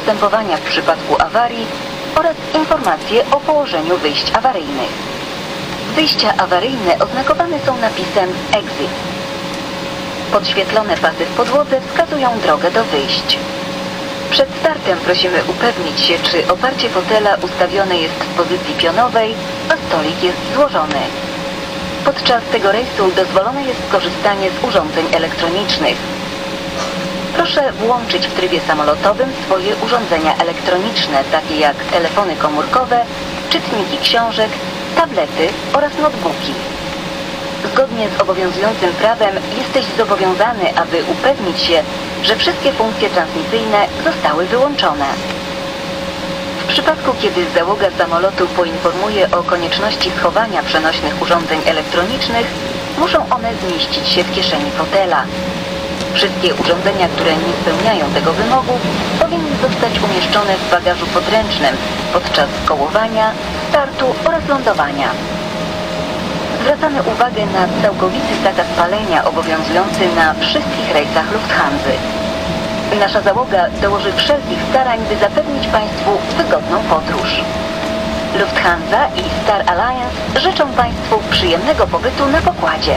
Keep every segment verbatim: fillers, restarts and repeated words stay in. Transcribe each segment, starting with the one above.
postępowania w przypadku awarii oraz informacje o położeniu wyjść awaryjnych. Wyjścia awaryjne oznakowane są napisem Exit. Podświetlone pasy w podłodze wskazują drogę do wyjść. Przed startem prosimy upewnić się, czy oparcie fotela ustawione jest w pozycji pionowej, a stolik jest złożony. Podczas tego rejsu dozwolone jest korzystanie z urządzeń elektronicznych. Proszę włączyć w trybie samolotowym swoje urządzenia elektroniczne, takie jak telefony komórkowe, czytniki książek, tablety oraz notebooki. Zgodnie z obowiązującym prawem jesteś zobowiązany, aby upewnić się, że wszystkie funkcje transmisyjne zostały wyłączone. W przypadku, kiedy załoga samolotu poinformuje o konieczności schowania przenośnych urządzeń elektronicznych, muszą one zmieścić się w kieszeni fotela. Wszystkie urządzenia, które nie spełniają tego wymogu, powinny zostać umieszczone w bagażu podręcznym podczas kołowania, startu oraz lądowania. Zwracamy uwagę na całkowity zakaz palenia obowiązujący na wszystkich rejsach Lufthansy. Nasza załoga dołoży wszelkich starań, by zapewnić Państwu wygodną podróż. Lufthansa i Star Alliance życzą Państwu przyjemnego pobytu na pokładzie.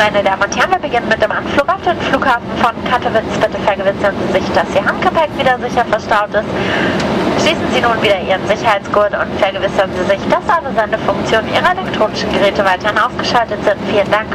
Meine Damen und Herren, wir beginnen mit dem Anflug auf den Flughafen von Katowice. Bitte vergewissern Sie sich, dass Ihr Handgepäck wieder sicher verstaut ist. Schließen Sie nun wieder Ihren Sicherheitsgurt und vergewissern Sie sich, dass alle Sendefunktionen Ihrer elektronischen Geräte weiterhin ausgeschaltet sind. Vielen Dank.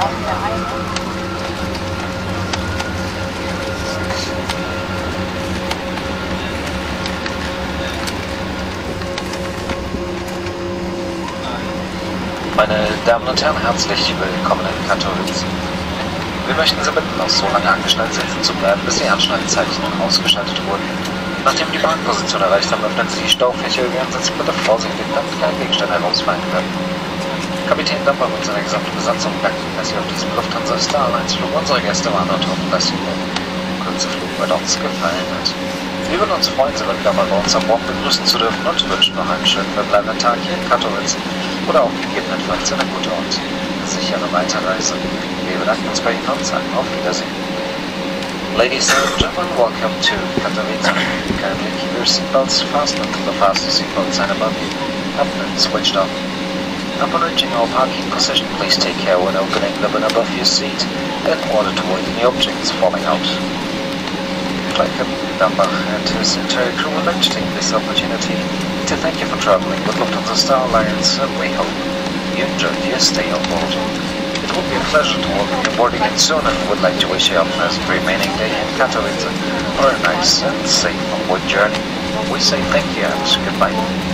Meine Damen und Herren, herzlich willkommen in Katowice. Wir möchten Sie bitten, noch so lange angeschnallt sitzen zu bleiben, bis die Anschnallzeichen ausgeschaltet wurden. Nachdem die Parkposition erreicht haben, öffnen Sie die Staufläche und setzen bitte vorsichtig, damit kein Gegenstand herausfallen kann. Kapitän Damper und seine gesamte Besatzung danken, dass Sie auf diesem Lufthansa Star Alliance Flug unsere Gäste waren und hoffen, dass Ihnen der kurze Flug mit uns gefallen hat. Wir würden uns freuen, Sie wieder mal bei uns an Bord begrüßen zu dürfen und wünschen noch einen schönen verbleibenden Tag hier in Katowice oder auch gegebenenfalls eine gute und sichere Weiterreise. Wir bedanken uns bei Ihnen und sagen auf Wiedersehen. Ladies and gentlemen, welcome to Katowice. Kindly keep your seatbelts fastened to the fasten seatbelt sign above you up and switched off. Upon reaching our parking position, please take care when opening the bin above your seat in order to avoid any objects falling out. Captain Dambach and his entire crew would like to take this opportunity to thank you for traveling with Lufthansa Star Alliance, and we hope you enjoyed your stay on board. It will be a pleasure to welcome you boarding in soon, and would like to wish you a pleasant remaining day in Katowice or a nice and safe onward journey. We say thank you and goodbye.